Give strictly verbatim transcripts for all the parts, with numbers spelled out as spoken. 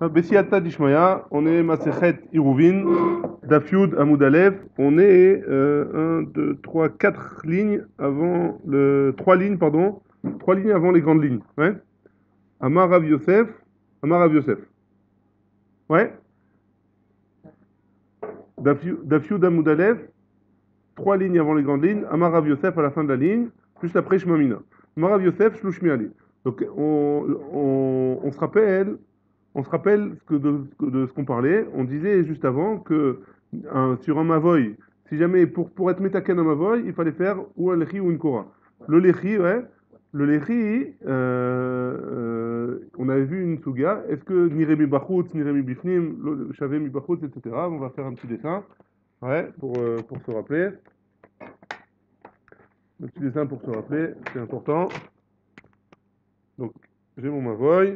Bessiata Dishmaya, on est Masechet Iruvin, Dafyud Amoud Aleph, on est euh, un, deux, trois, quatre lignes avant le. Trois lignes, pardon, trois lignes avant les grandes lignes. Ouais. Amar Rav Yosef, Amar Rav Yosef. Ouais. Dafyud Dafyud Amoud Aleph, trois lignes avant les grandes lignes, Amar Rav Yosef à la fin de la ligne, juste après Shmamina. Amar Rav Yosef, Shlushmi Ali. Donc on, on, on se rappelle. On se rappelle que de, de ce qu'on parlait. On disait juste avant que un, sur un mavoy, si jamais pour, pour être métaken un mavoy, il fallait faire ou un lechi ou une kora. Le lechi, ouais. Le lechi, euh, euh, on avait vu une souga. Est-ce que niremi bachutz, niremi bifnim, shavemi bachutz, et cetera. On va faire un petit dessin, ouais, pour, euh, pour se rappeler. Un petit dessin pour se rappeler, c'est important. Donc, j'ai mon mavoy.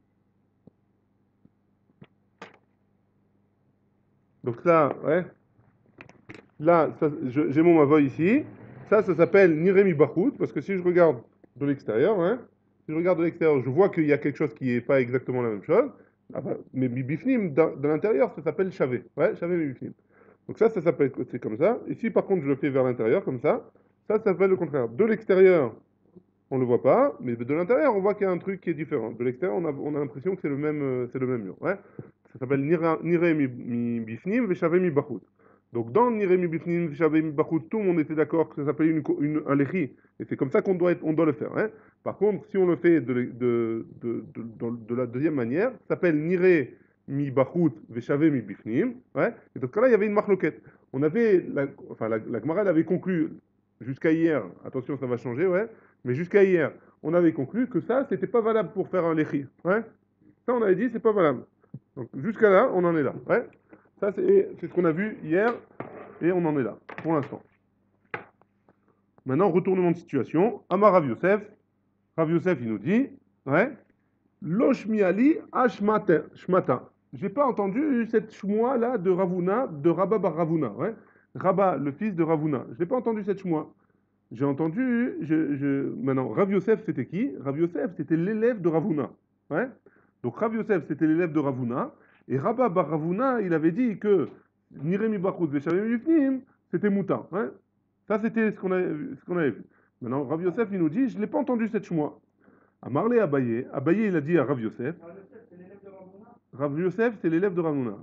Donc ça, ouais. Là, ça, je- j'ai mon mavoy ici. Ça, ça s'appelle Niremi Bachut, parce que si je regarde de l'extérieur, hein, si je regarde de l'extérieur, je vois qu'il y a quelque chose qui n'est pas exactement la même chose. Enfin, mais Bifnim, de, de l'intérieur, ça s'appelle Chavé. Ouais, Chavé Bifnim. Donc ça, ça s'appelle, c'est comme ça. Ici, par contre, je le fais vers l'intérieur, comme ça. Ça, ça s'appelle le contraire. De l'extérieur, on ne le voit pas, mais de l'intérieur, on voit qu'il y a un truc qui est différent. De l'extérieur, on a, on a l'impression que c'est le même, euh, c'est le même mur. Ouais. Ça s'appelle Niremi Bifnim, Veshavé Mi Bachut. Donc dans Niremi Bifnim, Shavé Mi Bachut, tout le monde était d'accord que ça s'appelait une, une, un lechi. Et c'est comme ça qu'on doit, être, on doit le faire. Hein. Par contre, si on le fait de, de, de, de, de la deuxième manière, ça s'appelle Nire Mi Bachut, Veshavé Mi Bifnim. Ouais. Et dans ce cas-là, il y avait une marloquette. On avait, la, enfin, la, la Gemara, elle avait conclu jusqu'à hier, attention, ça va changer, ouais, mais jusqu'à hier, on avait conclu que ça, c'était pas valable pour faire un lechi. Ouais. Ça, on avait dit, c'est pas valable. Donc jusqu'à là, on en est là. Ouais. Ça, c'est c'est ce qu'on a vu hier, et on en est là, pour l'instant. Maintenant, retournement de situation. Amar Rav Yosef. Rav Yosef, il nous dit, ouais, Loshmi Ali Ashmata. Shmata. J'ai pas entendu cette shmoa là de Ravuna, de Rabba bar Ravuna. Ouais. Rabba, le fils de Ravuna. Je n'ai pas entendu cette shmoa. J'ai entendu, je, je... maintenant, Rav Yosef, c'était qui? Rav Yosef, c'était l'élève de Ravuna. Ouais. Donc Rav Yosef, c'était l'élève de Ravuna. Et Rabba bar Ravuna, il avait dit que Niremi Bachut Veshavim Yifnim, c'était Mouta. Ouais. Ça, c'était ce qu'on avait, ce qu'on avait vu. Maintenant, Rav Yosef, il nous dit, je ne l'ai pas entendu cette shmoa. À Marley Abaye, Abaye, il a dit à Rav Yosef. Rav Yosef, c'est l'élève de Ravuna.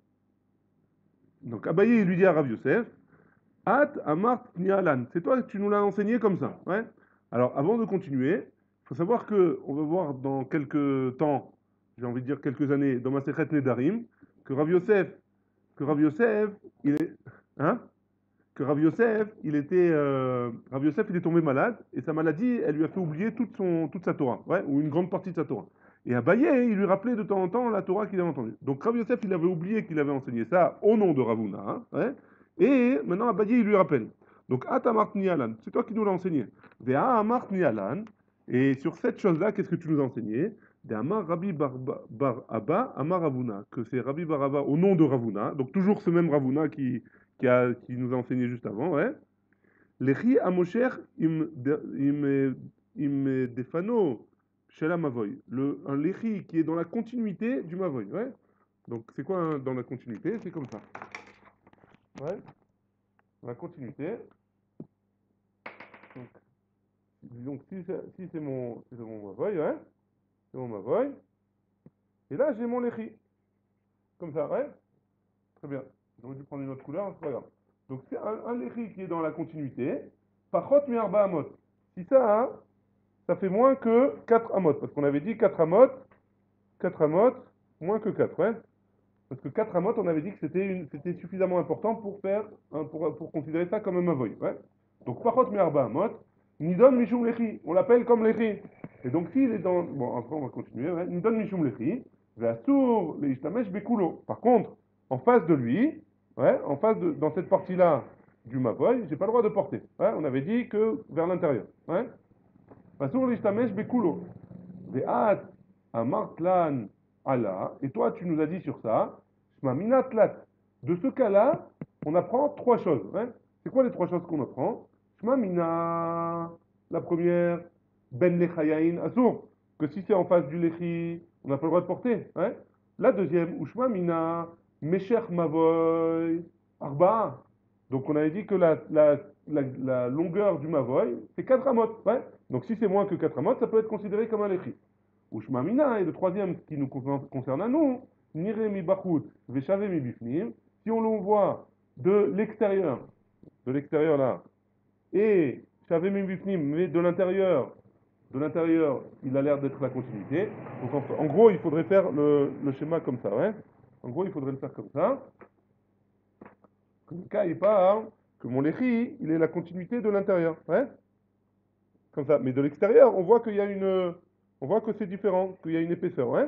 Donc Abaye, il lui dit à Rav Yosef, At Amart Nialan. C'est toi que tu nous l'as enseigné comme ça. Ouais. Alors, avant de continuer, il faut savoir que on va voir dans quelques temps, j'ai envie de dire quelques années, dans ma Sechet Nedarim, que Rav Yosef, que Rav Yosef, il est, hein, que Rav Yosef, il était, euh, Rav Yosef, il est tombé malade et sa maladie, elle lui a fait oublier toute son, toute sa Torah, ouais, ou une grande partie de sa Torah. Et Abaye, il lui rappelait de temps en temps la Torah qu'il avait entendue. Donc Rav Yosef, il avait oublié qu'il avait enseigné ça au nom de Ravuna, hein, ouais. Et maintenant, Abaye, il lui rappelle. Donc, Atamart Nialan, c'est toi qui nous l'as enseigné. Vea Amart Nialan. Et sur cette chose-là, qu'est-ce que tu nous as enseigné? De Amar Rabbi Bar, Bar Abba, Amar Ravuna. Que c'est Rabbi Bar Abba au nom de Ravuna. Donc, toujours ce même Ravuna qui, qui, a, qui nous a enseigné juste avant. Ouais. Lechi Amosher im, im, im Defano Shela Mavoy. Le, un Lechi qui est dans la continuité du Mavoy. Ouais. Donc, c'est quoi hein, dans la continuité? C'est comme ça. Ouais. La continuité. Donc, donc si c'est si c'est mon, si c'est mon mavoy, ouais, c'est mon mavoy. Et là, j'ai mon lechi. Comme ça, ouais. Très bien. J'aurais dû prendre une autre couleur, c'est pas grave. Donc c'est un, un lechi qui est dans la continuité. Pachot mi arba amot. Si ça, hein, ça fait moins que quatre amot. Parce qu'on avait dit quatre amot, quatre amot, moins que quatre, ouais. Parce que quatre amot, on avait dit que c'était une- c'était suffisamment important pour faire, hein, pour, pour considérer ça comme un mavoy, ouais. Donc pachot mi arba amot. Nidon Mishum Lechi, on l'appelle comme Lechi. Et donc s'il est dans... Bon, après on va continuer. Ouais. Nidon Mishum Lechi, Ve'asur Leishtamesh Bekulo. Par contre, en face de lui, ouais, en face de, dans cette partie-là du Mavoy, j'ai pas le droit de porter. Ouais, on avait dit que vers l'intérieur. Ouais. Ve'asur Leishtamesh Bekulo. Ve'at Amartlan Allah. Et toi, tu nous as dit sur ça, Shma Minatlat. De ce cas-là, on apprend trois choses. Ouais. C'est quoi les trois choses qu'on apprend? Shma mina, la première, ben lechayain asur, que si c'est en face du lechi, on n'a pas le droit de porter. Hein. La deuxième, Ushma Mina, Mesher Mavoy, Arba. Donc on avait dit que la, la, la, la longueur du Mavoy, c'est quatre amot. Ouais. Donc si c'est moins que quatre amot, ça peut être considéré comme un léchi. Ushma Mina, et le troisième, ce qui nous concerne à nous, Nire mi Bachut, Veshave mi Bifnim. Si on le voit de l'extérieur, de l'extérieur là, et Shave mi Bifnim, mais de l'intérieur, de l'intérieur, il a l'air d'être la continuité. Donc en, en gros, il faudrait faire le, le schéma comme ça, ouais. En gros, il faudrait le faire comme ça. Que le cas, il parle que mon léchi, il est la continuité de l'intérieur, ouais. Comme ça. Mais de l'extérieur, on voit qu'il y a une, on voit que c'est différent, qu'il y a une épaisseur, ouais.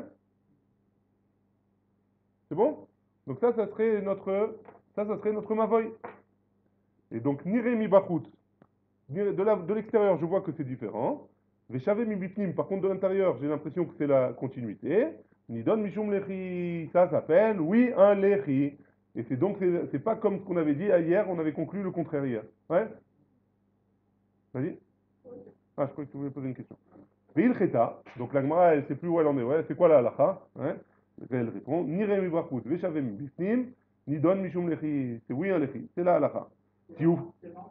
C'est bon? Donc ça, ça serait notre, ça, ça serait notre mavoy. Et donc, nire mi bachut. De la- de l'extérieur, je vois que c'est différent. Veshavé mi bipnim, par contre, de l'intérieur, j'ai l'impression que c'est la continuité. Nidon mishum lechi, ça s'appelle, oui, un lechi. Et c'est donc, c'est c'est pas comme ce qu'on avait dit hier, on avait conclu le contraire hier. Ouais? Vas-y. Ah, je croyais que tu voulais poser une question. Veil cheta, donc la Gemara, elle sait plus où elle en est. Ouais, c'est quoi la halacha? Ouais? Elle répond, ni remi brachut, veshavé mi bipnim, nidon mishum lechi. C'est oui, un lechi. C'est la halacha. Si ouf.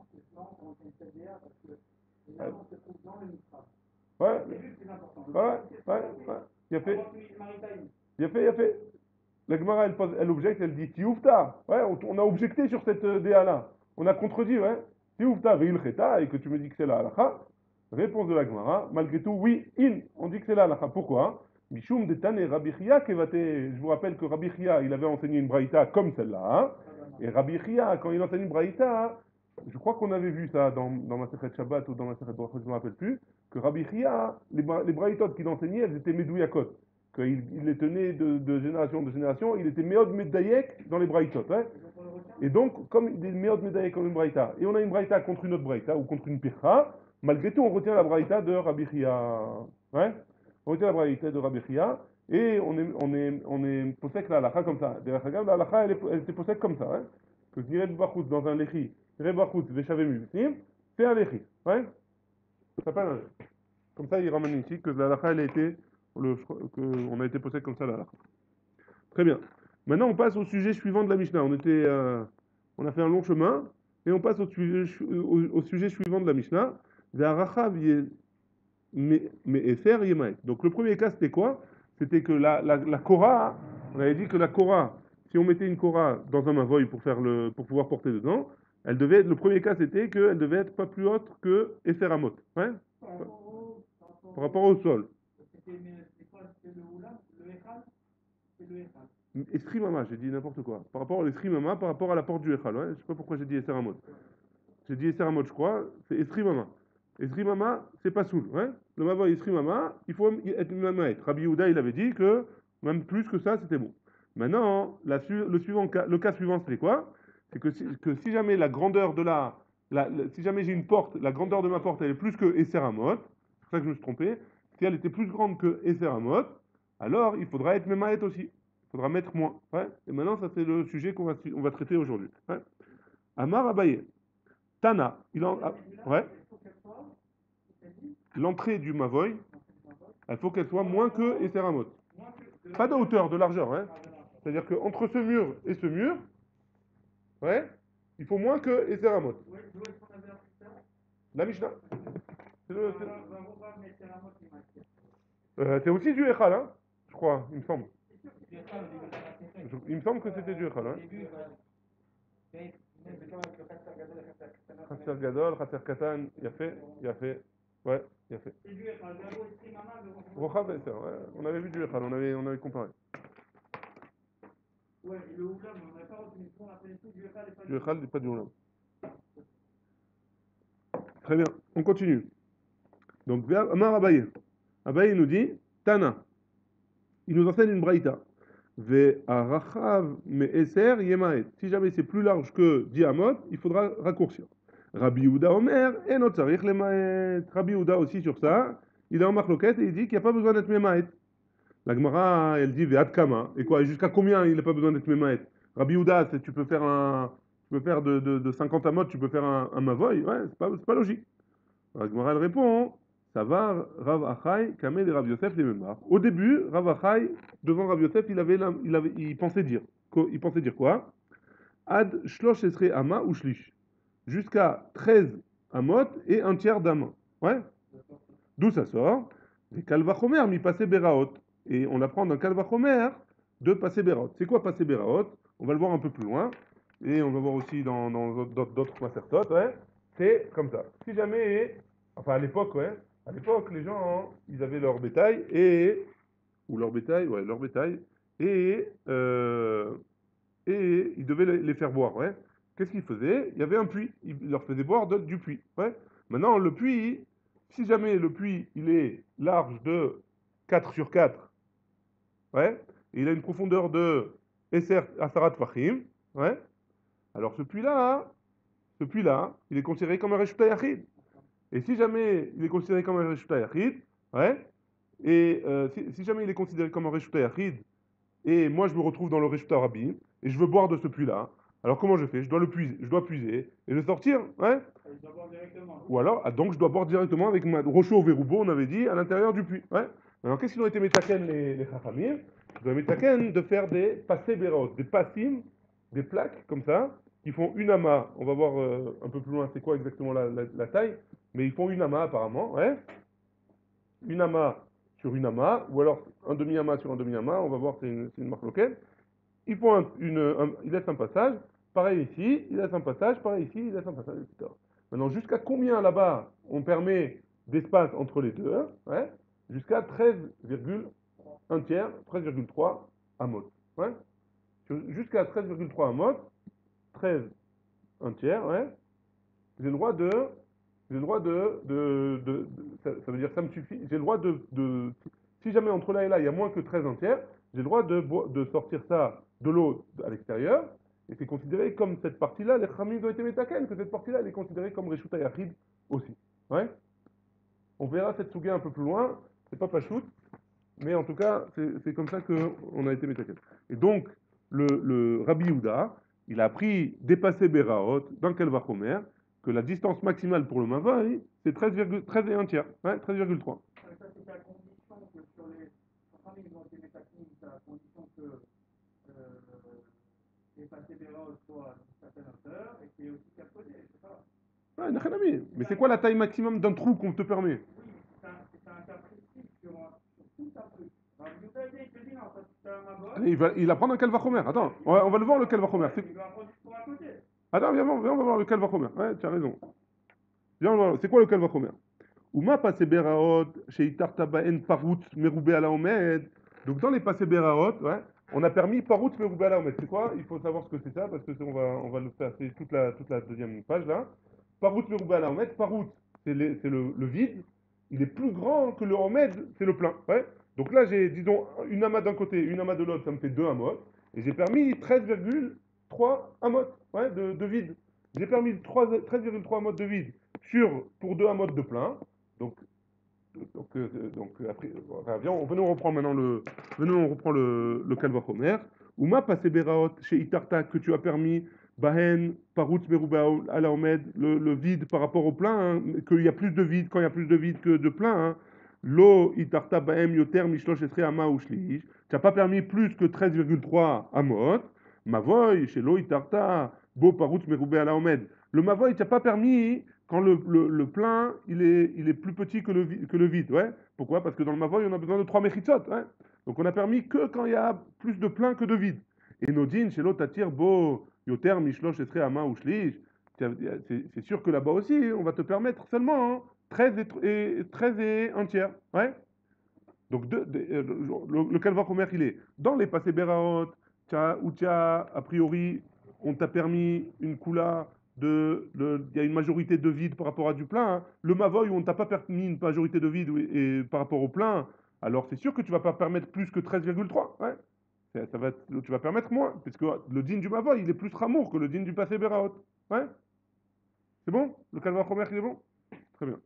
Ouais, ouais, ouais, ouais. Il a fait, il a fait, il a fait. La Gemara, elle, pose- elle objecte, elle dit Tioufta. Ouais, on, on a objecté sur cette euh, D A-là. On a contredit, ouais. Tioufta, veil cheta, et que tu me dis que c'est la halakha. Réponse de la Gemara, malgré tout, oui, in, on dit que c'est la halakha. Pourquoi? Mishum de Tane Rabbi Chia kevate. Je vous rappelle que Rabbi Chia, il avait enseigné une braïta comme celle-là. Hein. Et Rabbi Chia, quand il enseigne une braïta, je crois qu'on avait vu ça dans, dans ma Sechet Shabbat ou dans ma Sechet Brachot, je ne me rappelle plus, que Rabbi Chia, les, bra- les braïtotes qu'il enseignait, elles étaient médouyakot. Qu'il il les tenait de, de génération en génération, il était méod medayek dans les braïtotes. Hein. Et donc, comme il est méod medayek comme une braïta, et on a une braïta contre une autre braïta ou contre une pircha, malgré tout, on retient la braïta de Rabbi Chia. Ouais. On retient la braïta de Rabbi Chia, et on est, on est, on est possèque la halakha comme ça. Derrière la halakha, elle, est- elle était possèque comme ça. Hein. Que Nireb Bachut dans un lechi, Nireb Bachut Veshavem Mivtim, c'est un lechi. Ouais. Ça s'appelle un lechi. Comme ça, il ramène ici que la halakha, elle a été, le, que on a été possèque comme ça la halakha. Très bien. Maintenant, on passe au sujet suivant de la Mishnah. On était, euh, on a fait un long chemin, et on passe au sujet, au, au sujet suivant de la Mishnah. Ve'arachav ye- me- me'efer yemait. Donc le premier cas, c'était quoi? C'était que la, la, la Korah, on avait dit que la Korah, si on mettait une Korah dans un mavoy pour faire le, pour pouvoir porter dedans, elle devait être, le premier cas, c'était qu'elle devait être pas plus haute que Efer Amot. Ouais? Par rapport au sol. Esrimama, j'ai dit n'importe quoi. Par rapport à l'Esrimama, par rapport à la porte du Echal. Ouais, je sais pas pourquoi j'ai dit Esseramot. J'ai dit Esseramot, je crois. C'est Esrimama. Esrimama, c'est pas soul. Ouais. Le Mava Esrimama, il faut être Mamaet. Rabbi Yehuda, il avait dit que même plus que ça, c'était bon. Maintenant, la, le, suivant, le cas suivant, c'est quoi? C'est que si, que si jamais la grandeur de la, la, la si jamais j'ai une porte, la grandeur de ma porte, elle est plus que Esseramot, c'est pour ça que je me suis trompé. Si elle était plus grande que Esseramot, alors il faudra être Memaet aussi. Il faudra mettre moins. Ouais. Et maintenant, ça c'est le sujet qu'on va, on va traiter aujourd'hui. Ouais. Amar Abaye. Tana. Il en, ah, ouais. L'entrée du Mavoy, il faut qu'elle soit moins que Esseramot. Pas de hauteur, de largeur. Hein. C'est-à-dire qu'entre ce mur et ce mur, ouais, il faut moins que Esseramot. La Mishnah. C'est le, c'est, euh, c'est aussi du Echal, hein, je crois, il me semble. Je- il me semble que c'était du Echal. Hein. Khater Gadol, Khater Katan, il a fait, il a fait, ouais, il a fait. Rochav et ça, ouais, on avait vu du Echal, on avait, on avait comparé. Du Echal et pas du Olam. Très bien, on continue. Donc, Amar Abaye. Abaye nous dit, Tana. Il nous enseigne une braïta. Ve arachav me'eser yemaet. Si jamais c'est plus large que diamot, il faudra raccourcir. Rabbi Yehuda Omer, et not tzarich lemaet. Rabbi Yehuda aussi sur ça, il est en marloquette et il dit qu'il n'y a pas besoin d'être memaet. La Gemara, elle dit ve'ad kama. Et quoi, jusqu'à combien il n'a pas besoin d'être memaet? Rabbi Yehuda, c'est tu peux faire un, tu peux faire de, de, de cinquante amot, tu peux faire un, un mavoy. Ouais, c'est pas, c'est pas logique. La Gemara, elle répond, Ça va, Rav Achai, Kamel et Rav Yosef les mêmes marques. Au début, Rav Achai, devant Rav Yosef, il, avait, la- il, avait, il pensait dire. quoi- Il pensait dire quoi? Ad shlosh esrei ama ou shlish. Jusqu'à treize amot et un tiers d'ama. Ouais? D'où ça sort? Les kalvachomer, mi passer beraot. Et on apprend d'un kalvachomer de passer beraot. C'est quoi passer beraot? On va le voir un peu plus loin. Et on va voir aussi dans dans d'autres d'autres macertotes, ouais. C'est comme ça. Si jamais, enfin à l'époque, ouais, à l'époque, les gens, hein, ils avaient leur bétail et, ou leur bétail, ouais, leur bétail, et, euh, et ils devaient les les faire boire, ouais. Qu'est-ce qu'ils faisaient? Il y avait un puits. Ils leur faisaient boire de- du puits, ouais. Maintenant, le puits, si jamais le puits, il est large de quatre sur quatre, ouais, et il a une profondeur de Esser Asarat Fahim, ouais, alors ce puits-là, ce puits-là, il est considéré comme un Reshuta Yachid. Et si jamais il est considéré comme un Reshuta Yachid, ouais, et euh, si, si jamais il est considéré comme un Reshuta Yachid, et moi je me retrouve dans le Reshuta Rabbi, et je veux boire de ce puits-là, alors comment je fais? Je dois le puiser, je dois puiser, et le sortir, ouais. Ou alors, ah, donc je dois boire directement avec ma rocho au verroubo, on avait dit, à l'intérieur du puits, ouais. Alors qu'est-ce qu'ils ont été métaken les, les Chachamim? Ils ont été métaken de faire des passés béros, des passim, des plaques comme ça, qui font une amas. On va voir euh, un peu plus loin c'est quoi exactement la, la- la taille, mais ils font une amas apparemment, ouais. Une amas sur une amas, ou alors un demi-amas sur un demi-amas, on va voir c'est une, c'est une marque locale. Ils font un, une, un- ils laissent un passage, pareil ici, ils laissent un passage, pareil ici, ils laissent un passage, et cetera. Maintenant, jusqu'à combien là-bas on permet d'espace entre les deux, hein, ouais, jusqu'à treize virgule un tiers, treize virgule trois amot. Ouais. Jusqu'à treize virgule trois amot, treize, un tiers, ouais, j'ai le droit de. J'ai le droit de. de, de, de- ça, ça veut dire ça me suffit. J'ai le droit de, de. Si jamais entre là et là il y a moins que treize un tiers, j'ai le droit de, de sortir ça de l'eau à l'extérieur. Et c'est considéré comme cette partie-là, les Khamim ont été métaken, que cette partie-là elle est considérée comme Reshuta Yachid aussi. Ouais. On verra cette souga un peu plus loin. C'est pas Pachout, mais en tout cas, c'est comme ça qu'on a été métaken. Et donc, le, le Rabbi Yehuda, il a appris dépasser Beraot dans le Kelvachomer, que la distance maximale pour le Mavaï, c'est treize virgule treize et un tiers, ouais, treize virgule trois. Ça, c'est à condition que sur les. Enfin, ils ont été métacniques, c'est à condition que euh, les passés d'erreur soient d'une certaine hauteur et qu'il y ait aussi qu'à poser, je sais pas. Ouais, n'a rien à voir. Mais c'est quoi la taille maximum d'un trou qu'on te permet? Oui, c'est un, c'est un cas précis sur, un- sur tout un truc. Alors, vous avez dit, je te dis, non, ça c'est un mabot. Allez, il va, il apprend un Kelvachomer. Attends, on va, on va le voir le Kelvachomer. C'est- Il va apprendre pour à côté. Attends, viens, viens, on va voir le Kelvachomer. Ouais, tu as raison. Viens, on va voir. C'est quoi le Kelvachomer? Uma passé Beraot, chez Itarta Baen Parut Meroubé à la Omed. Donc dans les passés Beraot, ouais, on a permis Parut Meroubé à la Omed. C'est quoi? Il faut savoir ce que c'est ça, parce que c'est- on va, on va le faire, c'est toute la, toute la deuxième page là. Parut Meroubé à la Omed. Parut, c'est les- c'est le, le vide. Il est plus grand que le Omed, c'est le plein. Ouais. Donc là, j'ai, disons, une amas d'un côté, une amas de l'autre, ça me fait deux amas. Et j'ai permis treize virgule trois amas, ouais, de, de vide. J'ai permis treize virgule trois amas de vide sur, pour deux amas de plein. Donc, donc, euh, donc après, enfin, viens, on, venons, on reprend maintenant le, venons, on reprend le, le Kalvachomer. Uma passé Beraot chez Itarta que tu as permis, Bahen, Parut Merouba Alaomed, le, le vide par rapport au plein, hein, qu'il y a plus de vide quand il y a plus de vide que de plein. Hein. Lo Itarta Bahem Yoter Mishlosh Esre Ama ou Shlish. Tu n'as pas permis plus que treize virgule trois Amot. Mavoy, chez Lo Itarta, Bo Parut Merouba Alaomed. Le Mavoy, tu n'as pas permis quand le, le, le plein, il est, il est plus petit que le, que le vide. Ouais. Pourquoi? Parce que dans le Mavoy, on a besoin de trois mechitzot. Ouais. Donc on a permis que quand il y a plus de plein que de vide. Et Nodin, chez l'autre, attire Bo, Yoter, Mishlosh, Esre, Ama ou Shlish. C'est sûr que là-bas aussi, on va te permettre seulement hein, treize, et, et, treize et un tiers. Ouais. Donc de, de, euh, le, le Kalvachomer, il est dans les passés Beraot, où tu as, a priori, on t'a permis une coula de, de- il y a une majorité de vide par rapport à du plein. Hein. Le Mavoy où on t'a pas permis une majorité de vide et, et par rapport au plein, alors c'est sûr que tu vas pas permettre plus que treize virgule trois. Ouais. Ça, ça va être- tu vas permettre moins, puisque le din du Mavoy, il est plus ramour que le din du passé Beraot. Ouais. C'est bon? Le Kalvachomer, il est bon? Très bien.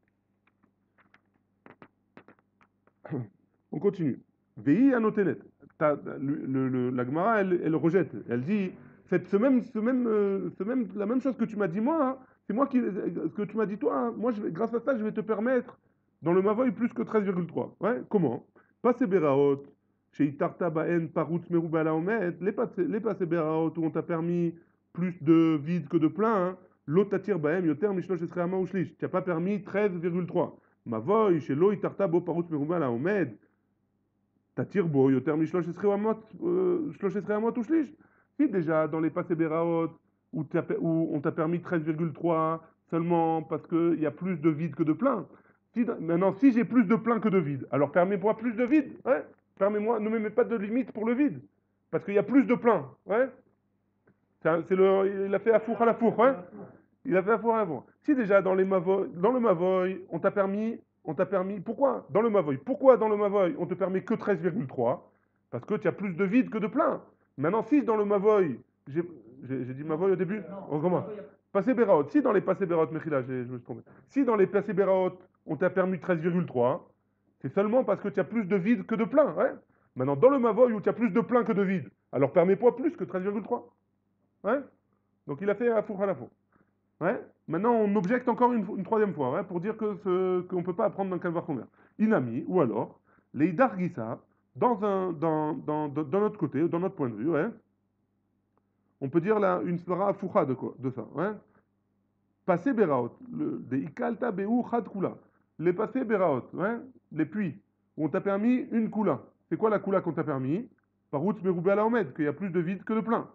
On continue. Vei anotenet. Ta- le- le- le- La Gemara, elle, elle rejette. Elle dit, cette, ce même, ce même, euh, ce même, la même chose que tu m'as dit moi, hein, c'est moi qui, ce que tu m'as dit toi. Hein, moi, je vais- grâce à ça, je vais te permettre dans le Mavoy plus que treize virgule trois. Ouais, comment? Passé Beraot, chez Itarta Baen, Paroutz Meroubala Omet, les passé Beraot où on t'a permis plus de vide que de plein, hein. L'otatir Baem, Yoter, Mishlosh Esreama ou Shlish. Tu n'as pas permis treize virgule trois. Mavoy, chez Lo Itarta Bo Paroutz Meroubala Omet, Tatir Bo, Yoter, Mishlosh Esreama ou Shlish. Si déjà dans les passé Beraot où, où on t'a permis treize virgule trois seulement parce qu'il y a plus de vide que de plein. Si, maintenant, si j'ai plus de plein que de vide, alors permets-moi plus de vide. Ouais. Permets-moi, ne me mets pas de limite pour le vide. Parce qu'il y a plus de plein. Ouais. C'est le, il a fait à four à la four. Ouais. Il a fait à four à la four. Si déjà dans, les Mavoy, dans le Mavoy, on t'a permis, on t'a permis, pourquoi dans le Mavoy Pourquoi dans le Mavoy, on te permet que treize virgule trois? Parce que tu as plus de vide que de plein. Maintenant, si dans le Mavoy, j'ai dit Mavoy au début, on commence. Passé Beraot, si dans les passé Beraot, Mechila, je me suis trompé. Si dans les passé Beraot, on t'a permis treize virgule trois, c'est seulement parce que tu as plus de vide que de plein. Ouais. Maintenant, dans le Mavoy où tu as plus de plein que de vide, alors permets-moi plus que treize virgule trois. Ouais. Donc il a fait à four à la four. Ouais. Maintenant, on objecte encore une, une troisième fois, ouais, pour dire que ce, qu'on ne peut pas apprendre dans le calvar chomer. Inami, ou alors, les Dargissa, dans, un, dans, dans, dans, dans notre côté, dans notre point de vue, ouais, on peut dire là une svara foucha de quoi, de ça, ouais. Passé Beraot, le de Ikalta Beou Chad Kula. Les passés Beraot, ouais, les puits, où on t'a permis une Kula. C'est quoi la Kula qu'on t'a permis? Par route Meroubé à la Omed, qu'il y a plus de vide que de plein.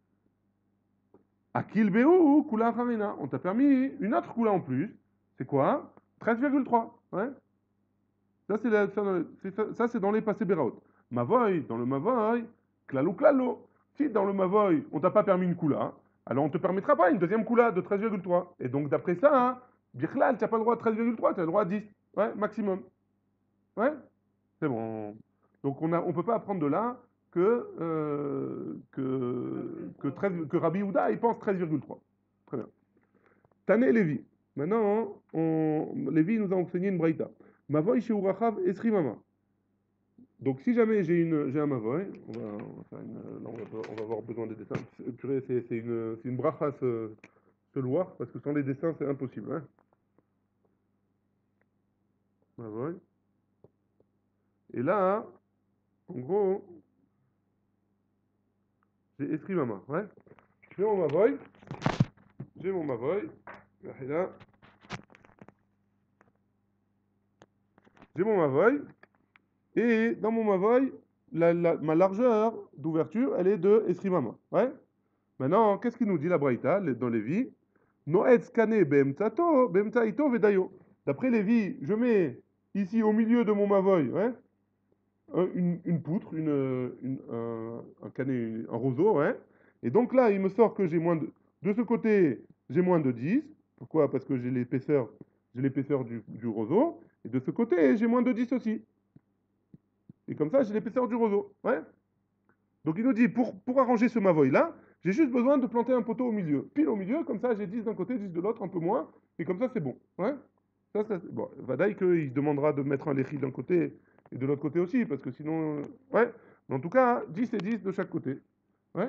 Akil Beou Kula Harina. On t'a permis une autre Kula en plus. C'est quoi? treize virgule trois, ouais. Ça, c'est la, ça, ça, ça, c'est dans les passés Beraot. Mavoy, dans le Mavoy, Klalo Klalo. Si dans le Mavoy, on t'a pas permis une Kula, alors on ne te permettra pas une deuxième Kula de treize virgule trois. Et donc d'après ça, hein, Birklal, tu n'as pas le droit à treize virgule trois, tu as le droit à dix. Ouais, maximum. Ouais, c'est bon. Donc on ne on peut pas apprendre de là que, euh, que, que, treize, que Rabbi Houda, il pense treize virgule trois. Très bien. Tané Lévi. Maintenant, on, Lévi nous a enseigné une braïta. Mavoy chez Urachav Esrimama. Donc si jamais j'ai une j'ai un mavoy, on va, on va, faire une, là, on va, on va avoir besoin des dessins. Purée, c'est, c'est une c'est une bracha ce, ce loir, parce que sans les dessins c'est impossible. Hein. Mavoy. Et là, en gros, j'ai écrit ma main. Ouais. J'ai mon mavoy. J'ai mon mavoy. Là. J'ai mon mavoy. Et dans mon mavoy, la, la, ma largeur d'ouverture, elle est de esrimama. Ouais. Maintenant, qu'est-ce qu'il nous dit la braïta dans Lévi? Noetz kane be'emtsato, be'emtsaito vedayo. D'après Lévi, je mets ici au milieu de mon mavoy, ouais, une, une poutre, une, une, un, un canet, un roseau, ouais. Et donc là, il me sort que j'ai moins de. De ce côté, j'ai moins de dix. Pourquoi? Parce que j'ai l'épaisseur, j'ai l'épaisseur du, du roseau. Et de ce côté, j'ai moins de dix aussi. Et comme ça, j'ai l'épaisseur du roseau. Ouais. Donc il nous dit, pour, pour arranger ce mavoy-là, j'ai juste besoin de planter un poteau au milieu. Pile au milieu, comme ça, j'ai dix d'un côté, dix de l'autre, un peu moins. Et comme ça, c'est bon. Ouais. Ça, ça, bon, Vadaï qu'il demandera de mettre un léchi d'un côté et de l'autre côté aussi, parce que sinon... Euh, ouais. Mais en tout cas, dix et dix de chaque côté. Ouais.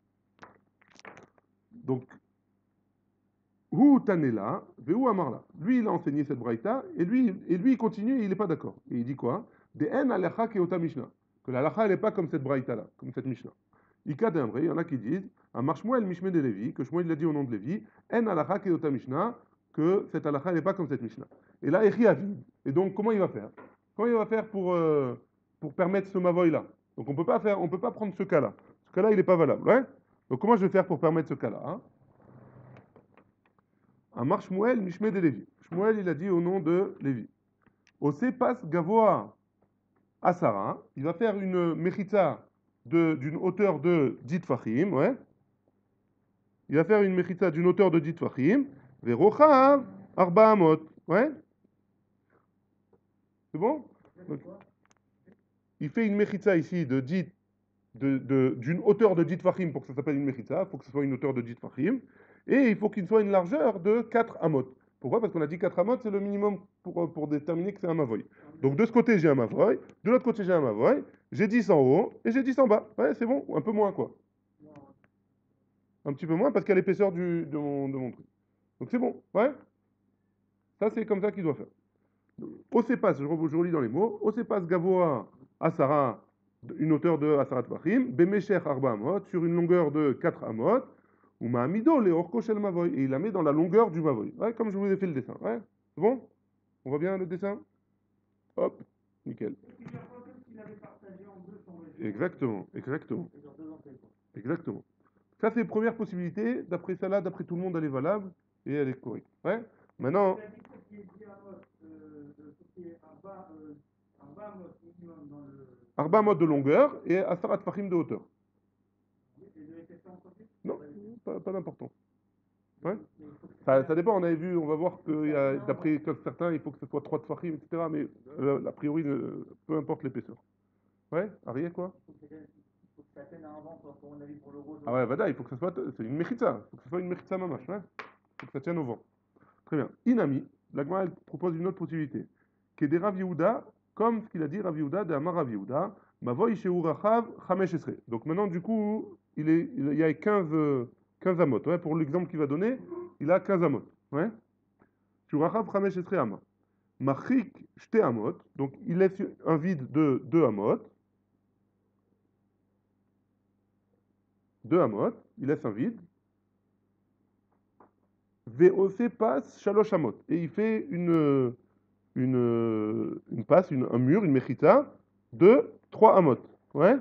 Donc, Hu Tanela, Veu Amarla. Lui, il a enseigné cette braïta, et lui, et lui il continue, et il n'est pas d'accord. Et il dit quoi? De en alecha keota Mishnah. Que la lacha, elle n'est pas comme cette braïta-là, comme cette Mishnah. Ika d'Ambre, il y en a qui disent, un marshmuel Mishme de Lévi, que Shmuel l'a dit au nom de Lévi, en alecha keota Mishnah, que cette halakha n'est pas comme cette Mishnah. Et là, Echi Avid. Et donc, comment il va faire? Comment il va faire pour, euh, pour permettre ce mavoy-là? Donc, on peut pas faire, on peut pas prendre ce cas-là. Ce cas-là, il n'est pas valable. Ouais. Donc, comment je vais faire pour permettre ce cas-là? Hein? Un marche Shmuel Mishme de Lévi. Shmuel, il a dit au nom de Lévi. Ose pas Gavoa Asara. Il va faire une mechitza d'une hauteur de dix tfachim. Ouais. Il va faire une mechitza d'une hauteur de dix tfachim. Verochav Arba Amot. Ouais. C'est bon? Donc, il fait une mechitza ici de dix, de, de, d'une hauteur de dix tfachim pour que ça s'appelle une mechitza. Il faut que ce soit une hauteur de dix tfachim. Et il faut qu'il soit une largeur de quatre amot. Pourquoi? Parce qu'on a dit quatre amot, c'est le minimum pour, pour déterminer que c'est un mavoy. Donc de ce côté, j'ai un mavoy. De l'autre côté, j'ai un mavoy. J'ai dix en haut et j'ai dix en bas. Ouais, c'est bon. Un peu moins, quoi. Un petit peu moins parce qu'à l'épaisseur du, de, mon, de mon truc. Donc c'est bon. Ouais. Ça, c'est comme ça qu'il doit faire. Osepas, je, re- je relis dans les mots, Osepas Gavoa Asara, une hauteur de Asarat Fahim, Bemesher Arba Amot, sur une longueur de quatre Amot, ou Mahamido, le Orko Shel Mavoy, et il la met dans la longueur du Mavoy. Ouais, comme je vous ai fait le dessin. Ouais, c'est bon? On voit bien le dessin? Hop, nickel. Et plusieurs fois, comme s'il avait partagé en deux son régime. Exactement, exactement, C'est sur deux entrées, quoi. exactement. Ça, c'est la première possibilité. D'après ça, là, d'après tout le monde, elle est valable et elle est correcte. Ouais. Maintenant, Il a dit ce qui est dit à mot, euh, euh, ce qui est un bas, euh, un bas mot minimum dans le. Arba Amot de longueur et Asarat Fahim de hauteur. Et de l'équation entre Non, pas, pas d'importance. Ouais. Mais il faut que Ça, ça dépend, on avait vu, on va voir que il y a- d'après certains, il faut que ce soit trois tfachim, et cetera. Mais euh, a priori, euh, peu importe l'épaisseur. Ouais, Ariel, quoi? il faut que ça atteigne un vent, quoi, pour mon avis, pour le rose. Ah ouais, Vada, il faut que ça soit, c'est une mechitza, il faut que ce soit une mechitza mamash, ouais. Il faut que ça tienne au vent. Très bien. Inami, la Gemara, elle propose une autre possibilité. Qui est des Rav Yehuda, comme ce qu'il a dit Rav Yehuda, de Amar Rav Yehuda, Mavoy Sheu Rachav Chamesh Esrei. Donc maintenant, du coup, il, est, il y a quinze, euh, quinze amot. Ouais, pour l'exemple qu'il va donner, il a quinze amot. Ouais. Sheu Rachav Chamesh Esrei Amot. Machik Shte Amot. Donc il laisse un vide de deux amot. Deux amot. Il laisse un vide. Veose passe Shalosh Amot. Et il fait une. une, une passe, une, un mur, une mechita de trois amot. Ouais?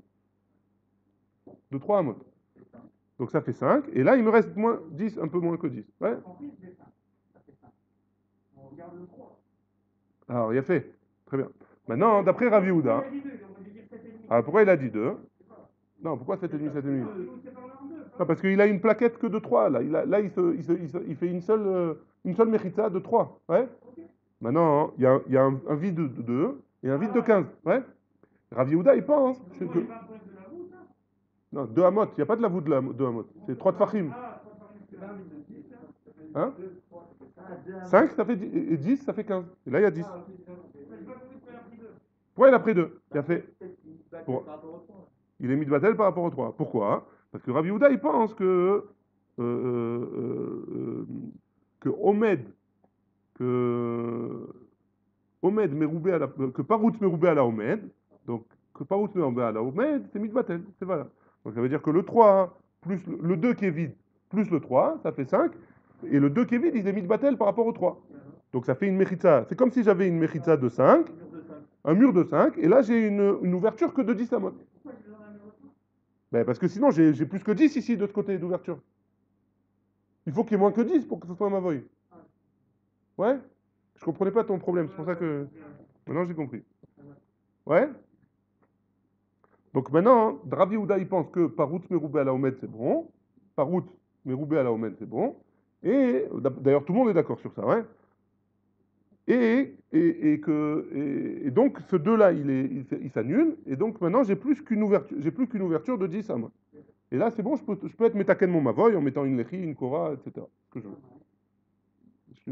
De trois amot. Donc ça fait cinq. Et là, il me reste moins dix, un peu moins que dix. Ouais? En plus, c'est ça. Ça fait ça. On regarde le trois. Alors, il a fait. Très bien. Maintenant, d'après Rav Yehuda. Il a dit deux, donc on va dire sept et demi. Alors, pourquoi il a dit deux? Non, pourquoi sept virgule cinq, sept virgule cinq? Nous, c'est pas en deux. Non, parce qu'il a une plaquette que de trois. Là, il, a, là, il, se, il, se, il, se, il fait une seule, euh, une seule mechita de trois. Ouais? Maintenant, il y a, il y a un, un vide de deux et un vide de quinze. Ouais? Rav Yehuda, il pense que. Il va prendre de la voûte, hein. Non, deux amot, il n'y a pas de la voûte de la deux amot. C'est trois tfachim. Ah, trois par une, c'est vingt de dix, hein. Hein? deux, trois, ah, deux, un. cinq, ça fait dix, et dix, ça fait quinze. Et là, il y a dix. Ah, ok, c'est bon. Mais je vois que vous avez pris deux. Pourquoi il a pris deux? Il a fait. Peut-être qu'il se battait Pour- par rapport au trois. Il est mis de battle par rapport aux trois. Pourquoi? Parce que Rav Yehuda, il pense que. Euh, euh, euh, que Omed. Que. Omed Meroubé à la. Que Parout Meroubé à la Omed. Donc, que Parout Meroubé à la Omed, c'est mis de battle. C'est voilà. Donc, ça veut dire que le trois, plus le, le deux qui est vide, plus le trois, ça fait cinq. Et le deux qui est vide, il est mis de battle par rapport au trois. Donc, ça fait une mechitza. C'est comme si j'avais une mechitza de cinq. Mur de cinq. Un mur de cinq, et là j'ai une, une ouverture que de dix amot. Pourquoi j'ai besoin d'un mur de cinq? Ben, parce que sinon j'ai j'ai plus que dix ici de ce côté d'ouverture. Il faut qu'il y ait moins que dix pour que ce soit un mavoy. Ouais? Je comprenais pas ton problème, c'est pour ça que. Maintenant j'ai compris. Ouais? Donc maintenant, Rav Yehuda il pense que par route Meroubé à la Omed c'est bon. Par route Meroubé à la Omed c'est bon. Et d'ailleurs tout le monde est d'accord sur ça, ouais? Et, et, et, que, et, et donc ce deux-là, il, est, il, il s'annule, et donc maintenant j'ai plus qu'une ouverture, j'ai plus qu'une ouverture de dix à moi. Et là c'est bon, je peux, je peux être métaken mon mavoy en mettant une lechi, une kora, et cetera. Ce que je veux. Je...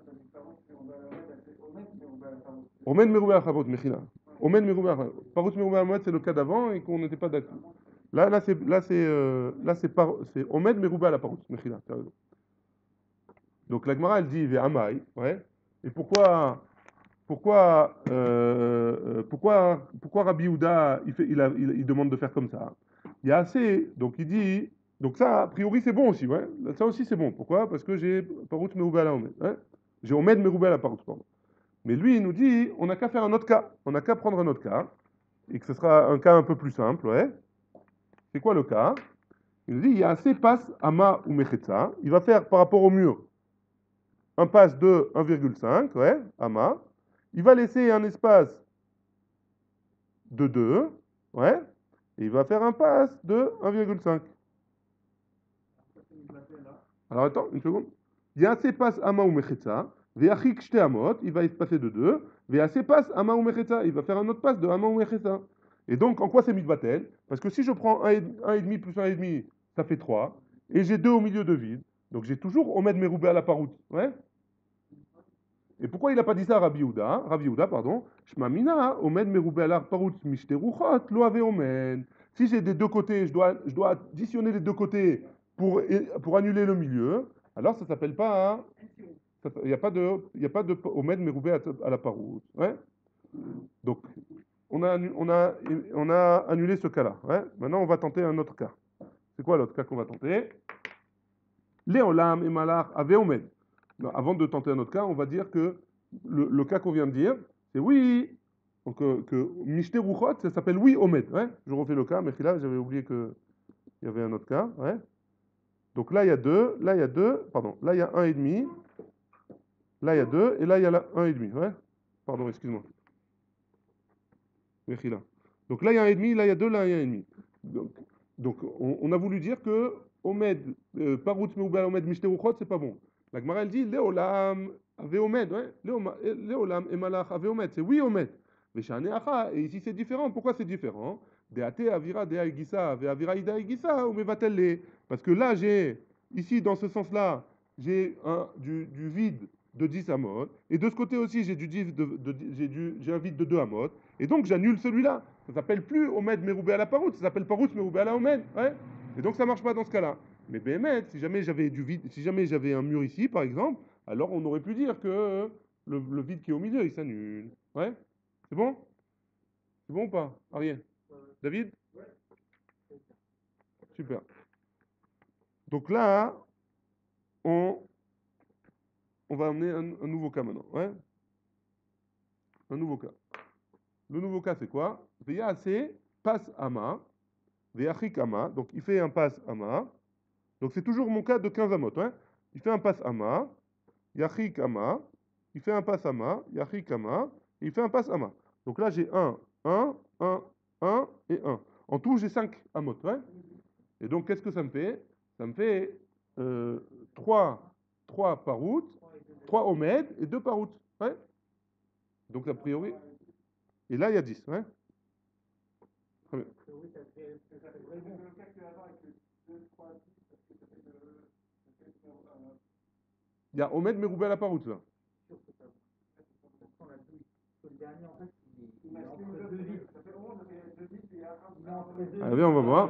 Omen meroubé achavot, mechila. Omen meroubé achavot. Parut meroubé achavot, c'est le cas d'avant et qu'on n'était pas d'accord. Là, là c'est, là c'est, euh, là c'est, par, c'est Omen meroubé à la parut, mechila. Donc la Gemara elle dit ve'amai, ouais. Et pourquoi? Pourquoi, euh, pourquoi, pourquoi Rabbi Yehuda il, fait, il, a, il, il demande de faire comme ça? Il y a assez, donc il dit, donc ça, a priori, c'est bon aussi, ouais. Ça aussi, c'est bon. Pourquoi? Parce que j'ai Parut Meroubé à la Omed. Hein, j'ai Omed Meroubé à la Parut, pardon. Mais lui, il nous dit, on n'a qu'à faire un autre cas. On n'a qu'à prendre un autre cas. Et que ce sera un cas un peu plus simple, ouais. C'est quoi le cas? Il nous dit, il y a assez passe Ama ou Mechetza. Il va faire par rapport au mur un passe de un virgule cinq, ouais, Ama. Il va laisser un espace de deux, ouais, et il va faire un pass de un virgule cinq. Alors attends, une seconde. Il y a assez pass ama ou mechetza, ve'achik shte amot, il va espacer de deux, ve'assez pass ama ou mechetza, il va faire un autre pass de ama ou mechetza. Et donc, en quoi c'est mitbatel? Parce que si je prends un virgule cinq plus un virgule cinq, ça fait trois, et j'ai deux au milieu de vide, donc j'ai toujours omed meroubé à la paroute, ouais. Et pourquoi il n'a pas dit ça à Rabbi Yehuda? Rabbi Yehuda, pardon. Shmamina, omed meroubé ala parut mishteruchot, lo ave omen. Si j'ai des deux côtés, je dois, je dois additionner les deux côtés pour, pour annuler le milieu, alors ça ne s'appelle pas, Il n'y a pas de, il n'y a pas de Omed Meroubé à, à la paroute. Ouais. Donc, on a, on, a, on a annulé ce cas-là. Ouais. Maintenant, on va tenter un autre cas. C'est quoi l'autre cas qu'on va tenter? Léolam et Malach avaient Omed. Avant de tenter un autre cas, on va dire que le, le cas qu'on vient de dire, c'est oui. Donc, euh, que Mishte Ruchot, ça s'appelle oui Omed. Ouais. Je refais le cas, mais là, j'avais oublié qu'il y avait un autre cas. Ouais. Donc là, il y a deux. Là, il y a deux. Pardon. Là, il y a un et demi. Là, il y a deux. Et là, il y a là, un et demi. Ouais. Pardon, excuse-moi. Donc là, il y a un et demi. Là, il y a deux. Là, il y a un et demi. Donc, donc on, on a voulu dire que Omed, euh, Parut Meubal Omed Mishte Ruchot, c'est pas bon. La Gemara, elle dit Léolam ave Omed. Ouais. Léolam et Malach ave Omed. C'est oui Omed. Et ici, c'est différent. Pourquoi c'est différent? Deate avira dea egisa, ve avira ida egisa, ou mevatelle. Parce que là, j'ai, ici, dans ce sens-là, j'ai un, du, du vide de dix amot. Et de ce côté aussi, j'ai, du, de, de, j'ai, du, j'ai un vide de deux amot. Et donc, j'annule celui-là. Ça s'appelle plus Omed Meroubé à la Parout, ça s'appelle Parout Meroubé à la Omed. Ouais. Et donc, ça marche pas dans ce cas-là. Mais Béhémet, si jamais j'avais du vide, si jamais j'avais un mur ici, par exemple, alors on aurait pu dire que le, le vide qui est au milieu, il s'annule. Ouais. C'est bon? C'est bon ou pas? Ariel? David? Super. Donc là, on, on va amener un, un nouveau cas maintenant. Ouais. Un nouveau cas. Le nouveau cas, c'est quoi? Veyaase passe ama, veyachik ama. Donc il fait un passe ama. Donc c'est toujours mon cas de quinze amot. Hein? Il fait un passe ama, yachik ama. Il fait un passe ama, yachik ama. Il fait un passe ama. Donc là, j'ai un, un, un, un et un. En tout, j'ai cinq amot. Ouais? Et donc, qu'est-ce que ça me fait? Ça me fait euh, trois, trois par route, trois omed et deux par route. Ouais? Donc, a priori. Et là, il y a dix. Ouais? Très bien. Il y a omed meroubé à la paroute, là. Allez, viens, on va voir.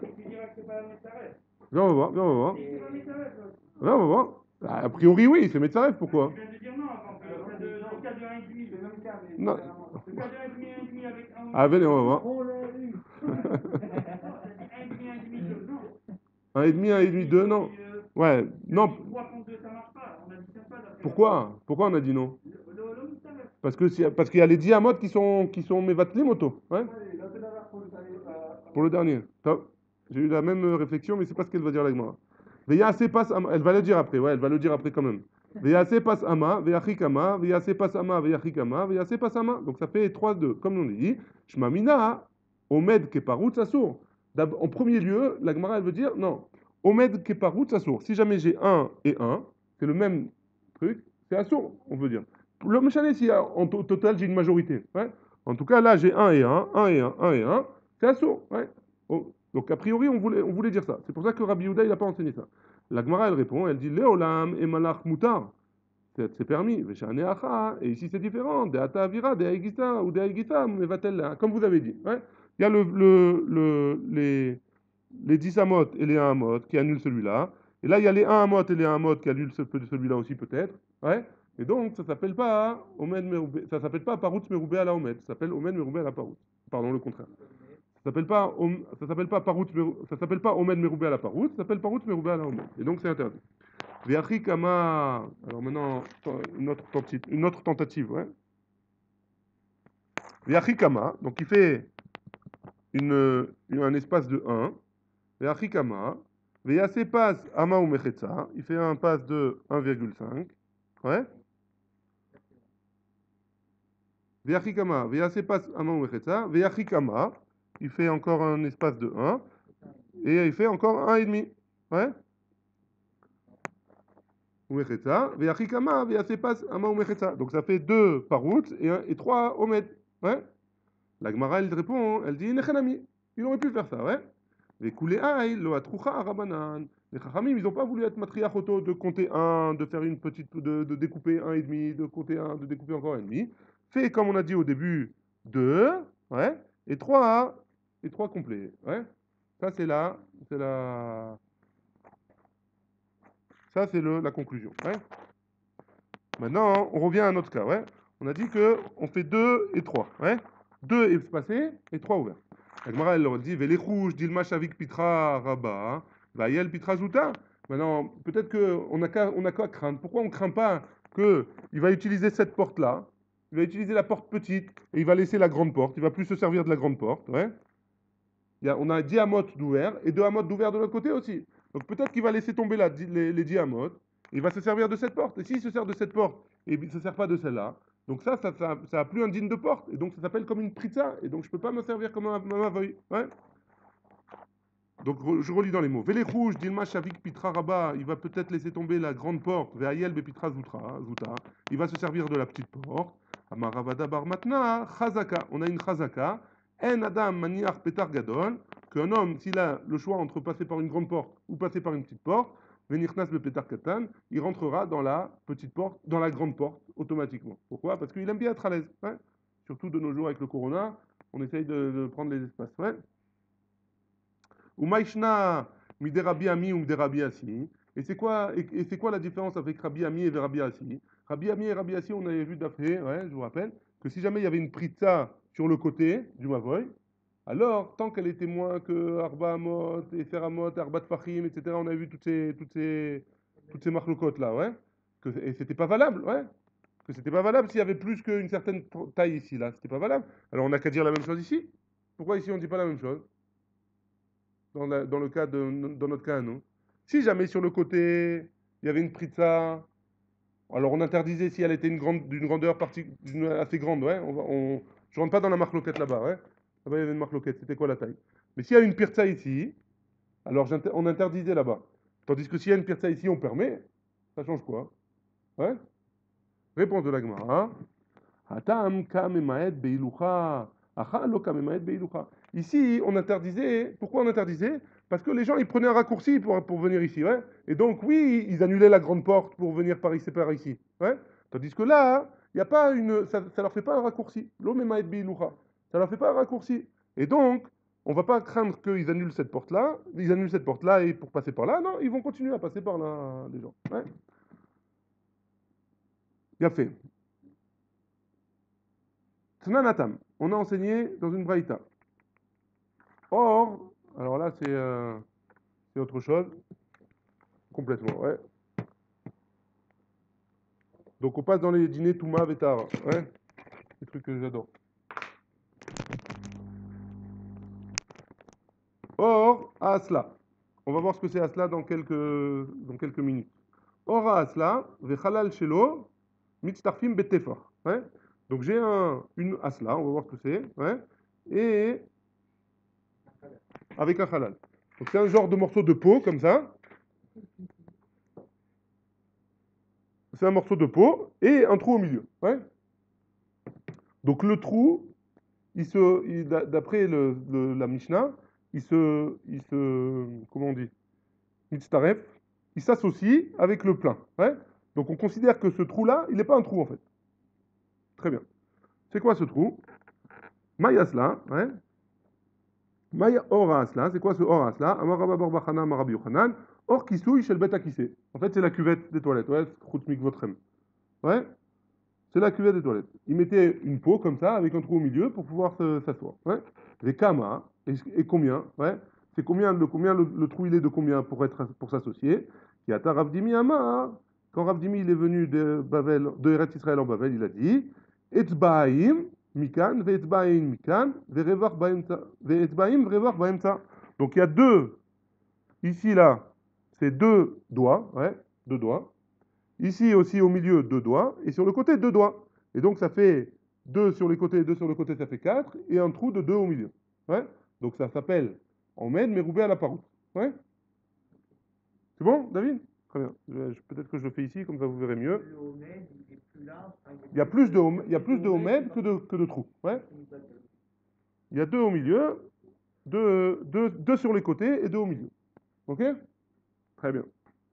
Viens, on va voir, viens, on va voir. Viens, on va voir. Ah, a priori, oui, c'est Metzaref, pourquoi? Je viens de dire non avant que le cas de un virgule cinq, le même cas. Non. Le cas de un virgule cinq avec un. Ah, venez, on va voir. On l'a eu. un virgule cinq, un virgule cinq, deux, non. Ouais, non. trois contre deux, ça marche pas. On a dit ça pas. Pourquoi? Pourquoi on a dit non? Parce que si, parce qu'il y a les dix amotes qui sont qui sont mévatlés moto. Ouais. Pour le dernier. J'ai eu la même réflexion, mais c'est pas ce qu'elle va dire la Gemara. Veyase passe ama. Elle va le dire après. Ouais, elle va le dire après quand même. Veyase passe ama, veyachik ama, veyase passe ama, veyachik ama, veyase passe ama. Donc ça fait trois deux. Comme on dit, shmamina omed keparut sasour. En premier lieu, la Gemara elle veut dire non. Omed keparut sasour. Si jamais j'ai un et un, c'est le même truc, c'est assour, on veut dire. Le Meshane, si en total j'ai une majorité. Ouais. En tout cas, là j'ai un et un, un et un, un et un, c'est assour. Ouais. Oh. Donc a priori, on voulait, on voulait dire ça. C'est pour ça que Rabbi Yehuda, il n'a pas enseigné ça. La Gemara, elle répond, elle dit Léolam et malach mutar. C'est permis. Et ici, c'est différent. Deata avira, de aigisa ou de aigisa, comme vous avez dit. Ouais. Il y a le, le, le, les, les dix amot et les un amot qui annulent celui-là. Et là, il y a les un amot et les un amot qui annulent celui-là aussi, peut-être. Ouais. Et donc, ça s'appelle pas Omed Meroubé, ça s'appelle pas Parut Meroubé à la Omed, ça s'appelle Omed Meroubé à la Parut. Pardon, le contraire. Ça s'appelle pas, ça s'appelle pas Parut, ça s'appelle pas Omed Meroubé à la Parut, ça s'appelle Parut Meroubé à la Omed. Et donc, c'est interdit. Kama. Alors maintenant, une autre tentative, une autre tentative, ouais. Kama, donc il fait une, un espace de un. Kama. Veyase passe ama ou mechetza, il fait un passe de un virgule cinq. Ouais. Veyachikama, veyase passe ama ou mechetza. Veyachikama, il fait encore un espace de un. Et il fait encore un virgule cinq. Ouais. Donc ça fait deux par route et, un, et trois au mètre. Ouais. La Gemara elle répond, elle dit Nechanami. Il aurait pu faire ça, ouais. Les Kouléaï, le Atroucha Arabanan. Les Chachamim, ils n'ont pas voulu être matriach auto de compter un, de faire une petite, de, de découper un et demi, de compter un, de découper encore un et demi. Fait comme on a dit au début, deux, ouais, et trois, et trois complets, ouais. Ça c'est la, c'est la. Ça, c'est la conclusion. Ouais. Maintenant, on revient à notre cas, ouais. On a dit que on fait deux et trois, ouais. deux espacés et trois ouverts. La Gemara, elle leur dit, les rouges, dilmash avec pitra rabba, vaïel pitra zouta. Maintenant, peut-être qu'on n'a qu'à on a qu'à craindre. Pourquoi on ne craint pas qu'il va utiliser cette porte-là, il va utiliser la porte petite et il va laisser la grande porte. Il va plus se servir de la grande porte, ouais. Il y a, on a dix amotes d'ouvert et deux amotes d'ouvert de l'autre côté aussi. Donc peut-être qu'il va laisser tomber la, les, les dix amotes. Il va se servir de cette porte. Et s'il se sert de cette porte et il ne se sert pas de celle-là, donc ça, ça, ça, ça a plus un digne de porte. Et donc ça s'appelle comme une pritza. Et donc je ne peux pas me servir comme un mavoi. Ouais. Donc je relis dans les mots. Vélé rouge, Dilma Shavik Pitra Rabba, il va peut-être laisser tomber la grande porte. Veayel Bepitra Zoutra, Zouta. Il va se servir de la petite porte. Amaravada Bar Matna, Chazaka. On a une Chazaka. En Adam Maniach Petar Gadol. Qu'un homme, s'il a le choix entre passer par une grande porte ou passer par une petite porte, Venirnas le Petar Katan, il rentrera dans la petite porte, dans la grande porte, automatiquement. Pourquoi? Parce qu'il aime bien être à l'aise. Ouais. Surtout de nos jours avec le corona, on essaye de, de prendre les espaces. Ouais. Ou Maïshna, Mide Rabbi Ami ou Mide Rabbi Assi. Et c'est quoi, et, et c'est quoi la différence avec Rabbi Ami et Rabbi Assi? Rabbi Ami et Rabbi Assi, on avait vu d'après, ouais, je vous rappelle, que si jamais il y avait une pritza sur le côté du Mavoy, alors, tant qu'elle était moins que Arba Amot, et Feramot, Arba Tfachim, et cetera, on a vu toutes ces, toutes ces, toutes ces marlocotes là, ouais, que, et c'était pas valable, ouais, que c'était pas valable s'il y avait plus qu'une certaine taille ici, là, c'était pas valable. Alors on n'a qu'à dire la même chose ici. Pourquoi ici on dit pas la même chose? Dans, la- dans le cas de, dans notre cas, nous. Si jamais sur le côté, il y avait une pizza, alors on interdisait si elle était une grande, d'une grandeur partie, d'une- assez grande, ouais. On, va- on, je rentre pas dans la marloquette là-bas, ouais. Là-bas, il y avait une marloquette, c'était quoi la taille? Mais s'il y a une pizza ici, alors j'inter- on interdisait là-bas. Tandis que s'il y a une pizza ici, on permet. Ça change quoi? Ouais? Réponse de la Gemara. Hatam kamemaet beilucha. Acha lo kamemaet beilucha. Ici, on interdisait. Pourquoi on interdisait? Parce que les gens, ils prenaient un raccourci pour, pour venir ici, ouais. Et donc, oui, ils annulaient la grande porte pour venir par ici, par ici, ouais. Tandis que là, il y a pas une, ça, ça leur fait pas un raccourci. Lo memaet beilucha. Ça leur fait pas un raccourci. Et donc, on va pas craindre qu'ils annulent cette porte-là. Ils annulent cette porte-là et pour passer par là, non, ils vont continuer à passer par là, les gens. Ouais. Bien fait. Tnanatam. On a enseigné dans une braïta. Or, alors là, c'est euh, c'est autre chose, complètement, ouais. Donc on passe dans les dîners Touma Vetara, ouais, des trucs que j'adore. Or, à Asla, on va voir ce que c'est Asla dans quelques, dans quelques minutes. Or, à Asla, Vechalal Shelo, Mitztarfim Betefar, ouais. Donc j'ai un, une Asla, on va voir ce que c'est, ouais, et avec un halal. Donc c'est un genre de morceau de peau, comme ça. C'est un morceau de peau et un trou au milieu, ouais. Donc le trou, il se, il- d'après le, le- la Mishnah, il se, il se, comment on dit, Mitztaref, il s'associe avec le plein. Ouais. Donc on considère que ce trou-là, il n'est pas un trou en fait. Très bien. C'est quoi ce trou? Maya Asla, ouais. Maya Ora Asla, c'est quoi ce Ora Asla? Amaraba Barbachana, Marabi Yochanan, Or Kisui Shel Bet Akissé. En fait, c'est la cuvette des toilettes, ouais, Chutmik Votrem. Ouais, c'est la cuvette des toilettes. Il mettait une peau comme ça, avec un trou au milieu, pour pouvoir se- s'asseoir. Ouais. Les Kama, et, et combien? Ouais. C'est combien, le, combien le, le trou il est de combien pour, être, pour s'associer? Yata Ravdimi Ama. Quand Ravdimi il est venu de Bavel, de Eretz Israël en Bavel, il a dit Etzbaim Mikan, Ve'etzbaim Mikan, Ve'revach Baemta. Ve'etzbaim, Ve'revach Baemta. Donc il y a deux, ici là, c'est deux doigts, ouais, deux doigts. Ici aussi au milieu, deux doigts. Et sur le côté, deux doigts. Et donc ça fait deux sur les côtés, deux sur le côté, ça fait quatre. Et un trou de deux au milieu. Ouais. Donc ça s'appelle Omed Meroubé à la paroute. Ouais. C'est bon, David? Très bien. Je- je- Peut-être que je le fais ici, comme ça vous verrez mieux. Le Omed, il est plus large. Enfin, Il y a plus de, Omed- il y a plus de Omed, Omed que de, que de trous. Ouais. Il y a deux au milieu, deux, deux, deux sur les côtés et deux au milieu. Ok? Très bien.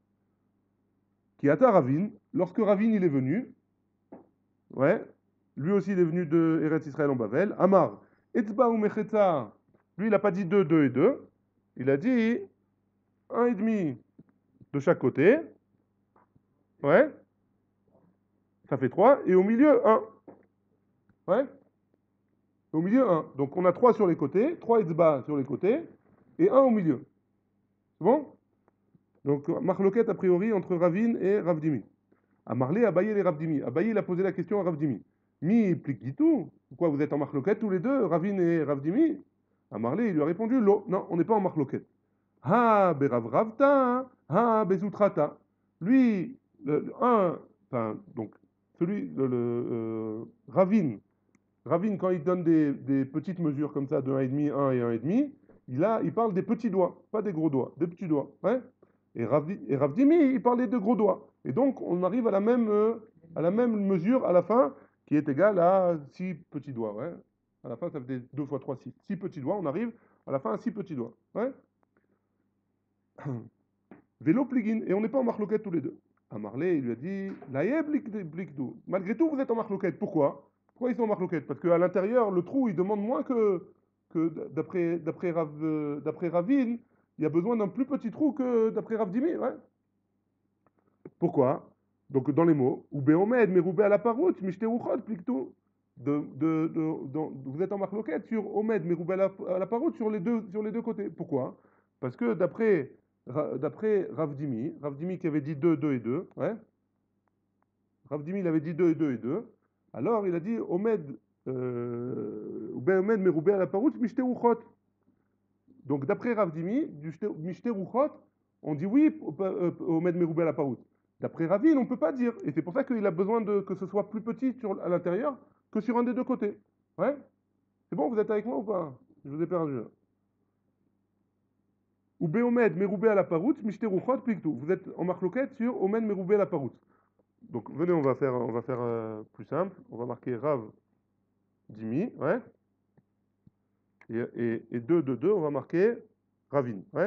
Kiata Ravine, lorsque Ravine il est venu, ouais, lui aussi il est venu de Eretz Israël en Bavel, Amar, Etzba ou Mechetza, lui il n'a pas dit deux, deux et deux, il a dit un et demi de chaque côté, ouais, Ça fait trois. Et au milieu, un. Ouais. Au milieu, un. Donc on a trois sur les côtés, trois etzba sur les côtés, et un au milieu. C'est bon? Donc, marloquette a priori entre Ravine et Ravdimi. A Marlé, Abaye et Ravdimi. Abaye, il a posé la question à Ravdimi. Mi plique du tout. Pourquoi vous êtes en marloquette tous les deux, Ravine et Ravdimi? A Marlé, il lui a répondu, Lo, non, on n'est pas en marloquette. Ha, berav ravta, ha, bezoutrata. Lui, le, le un, enfin, donc, celui, le, le euh, Ravine, Ravine, quand il donne des, des petites mesures comme ça, de un virgule cinq, un et un virgule cinq, il, a, il parle des petits doigts, pas des gros doigts, des petits doigts. Ouais. Et, Rav, et Ravdimi, il parlait de gros doigts. Et donc, on arrive à la même, euh, à la même mesure à la fin, qui est égale à six petits doigts. Ouais. À la fin, ça fait deux fois trois, six. six petits doigts, on arrive à la fin à six petits doigts. Ouais. Vélo pligin, et on n'est pas en marloquette tous les deux. À Marley, il lui a dit, Laïe blikdou. Malgré tout, vous êtes en marloquette. Pourquoi? Pourquoi ils sont en marloquette? Parce qu'à l'intérieur, le trou, il demande moins que, que d'après, d'après, Rav, euh, d'après Ravine, il y a besoin d'un plus petit trou que d'après Ravdimi. Ouais. Pourquoi? Donc, dans les mots, ou Béomed, mais roubé à la paroute, mishte rouchot, plikdou. De, de, de, de, vous êtes en marloquette sur Omed, mais roubé à la, à la paroute sur les deux, sur les deux côtés. Pourquoi? Parce que d'après d'après Ravdimi, Ravdimi qui avait dit deux, deux et deux, ouais. Ravdimi il avait dit deux et deux et deux. Alors il a dit Omed, euh, Omed meroubé à la paroute, mishte rouchot. Donc d'après Ravdimi, du mishte rouchot, on dit oui, Omed meroubé à la paroute. D'après Ravine, on ne peut pas dire. Et c'est pour ça qu'il a besoin de, que ce soit plus petit sur, à l'intérieur que sur un des deux côtés. Ouais. C'est bon, vous êtes avec moi ou pas? Je vous ai perdu. Ou Béomed meroubé à la paroute, mishte rouchot, pliktou. Vous êtes en marloquette sur Omed meroubé à la paroute. Donc venez, on va faire, on va faire euh, plus simple. On va marquer Rav Dimi, ouais. Et, et, et deux, deux, deux, on va marquer Ravine, ouais.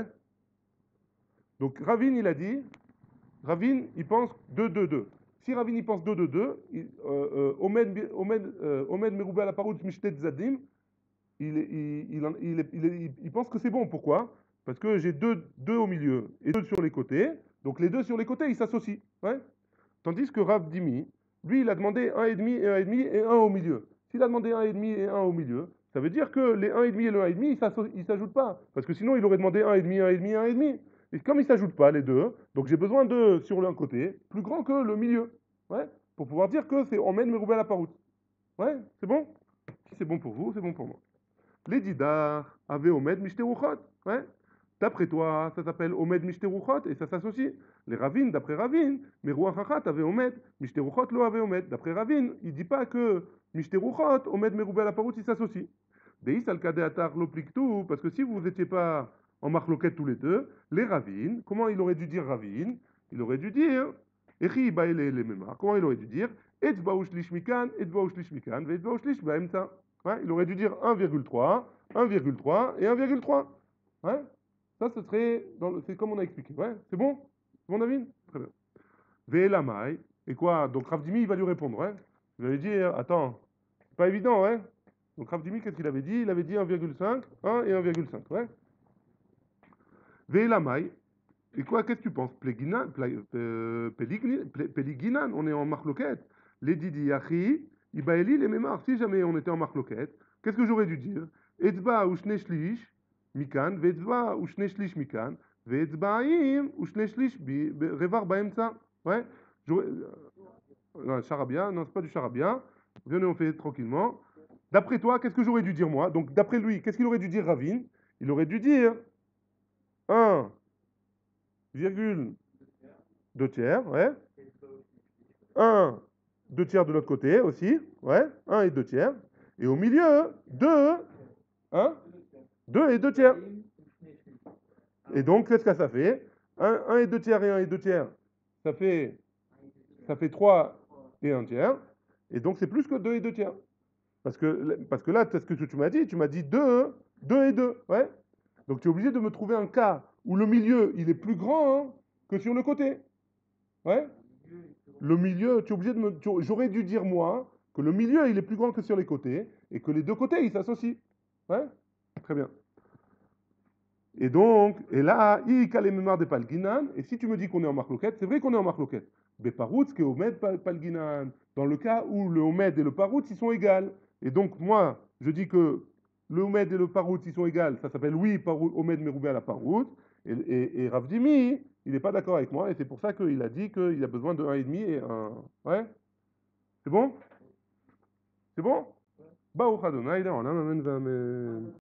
Donc Ravine, il a dit, Ravine, il pense deux, deux, deux. Si Ravine, il pense deux, deux, deux, Omed Meroubé à la paroute Mishtet Zadim, il, il, il, il, il, il pense que c'est bon. Pourquoi? Parce que j'ai deux, deux au milieu et deux sur les côtés. Donc les deux sur les côtés, ils s'associent, ouais. Tandis que Rav Dimi, lui, il a demandé un virgule cinq et un virgule cinq et un au milieu. S'il a demandé un virgule cinq et un au milieu, ça veut dire que les un virgule cinq et le un virgule cinq, ils ne s'ajoutent pas. Parce que sinon, il aurait demandé un virgule cinq, un virgule cinq, un virgule cinq. Et comme ils ne s'ajoutent pas, les deux, donc j'ai besoin de, sur l'un côté, plus grand que le milieu. Ouais, pour pouvoir dire que c'est emmène Meroubé à la paroute. Ouais, c'est bon? Si c'est bon pour vous, c'est bon pour moi. Les didar avaient Omed Mishte-Rouchot. Ouais. D'après toi, ça s'appelle Omed Mishte-Rouchot et ça s'associe. Les Ravines, d'après Ravine, mais Rouachachat avait Omed, Mishte-Rouchot lo avait Omed. D'après Ravine, il ne dit pas que Mishte-Rouchot, Omed Meroubé à la paroute, il s'associe. Deis al-Kade Atar lo pliktou, parce que si vous n'étiez pas en marloquette tous les deux, les Ravines, comment il aurait dû dire Ravine? Il aurait dû dire, Echi baile les mémoires. Comment il aurait dû dire? Etzbaouch lishmikan, etzbaouch lishmikan, vetzbaouch lish baemta. Ouais, il aurait dû dire un virgule trois, un virgule trois et un virgule trois. Ouais, ça, ce serait, c'est comme on a expliqué. Ouais, c'est bon? C'est bon, David? Très bien. Ve'elamai. Et quoi? Donc Ravdimi, il va lui répondre. Ouais. Il va lui dire, attends, c'est pas évident, ouais. Donc Ravdimi, qu'est-ce qu'il avait dit? Il avait dit un virgule cinq, un et un virgule cinq. Ouais. Ve'elamai. Et quoi? Qu'est-ce que tu penses? Pléginan, euh, Péliginan, on est en marloquette. Les Didi Yachi, Ibaeli, les mémoires. Si jamais on était en marloquette, qu'est-ce que j'aurais dû dire? Etzba ou shneshlish mikan, vetzba ou shneshlish mikan, vetzbaim ou shneshlish revar baemsa. Ouais? Non, charabia, non, c'est pas du charabia. Venez, on fait tranquillement. D'après toi, qu'est-ce que j'aurais dû dire moi? Donc, d'après lui, qu'est-ce qu'il aurait dû dire Ravine? Il aurait dû dire un virgule deux tiers, ouais. un, deux tiers de l'autre côté aussi, ouais. un et deux tiers. Et au milieu, deux, hein, deux et deux tiers. Et donc, qu'est-ce que ça fait? un, un et deux tiers et un et deux tiers, ça fait, ça fait trois et un tiers. Et donc, c'est plus que deux et deux tiers. Parce que, parce que là, c'est ce que tu m'as dit, tu m'as dit deux, deux et deux, ouais. Donc, tu es obligé de me trouver un cas où le milieu, il est plus grand hein, que sur le côté. Ouais. Le milieu, tu es obligé de me. J'aurais dû dire moi que le milieu il est plus grand que sur les côtés et que les deux côtés ils s'associent. Ouais. Très bien. Et donc, et là, il les mémoires des palginan. Et si tu me dis qu'on est en marloquette, c'est vrai qu'on est en marloquette. Beparoutz, que Omed Palginan. Dans le cas où le Omed et le Paroutz, ils sont égales. Et donc, moi, je dis que le Omed et le Paroutz, ils sont égales. Ça s'appelle oui, Parou- Omed Meroubé à la Paroutz. Et, et, et Rav Dimi, il n'est pas d'accord avec moi. Et c'est pour ça qu'il a dit qu'il a besoin de un virgule cinq et un. Ouais? C'est bon? C'est bon? Baruch Adonai, là, on a un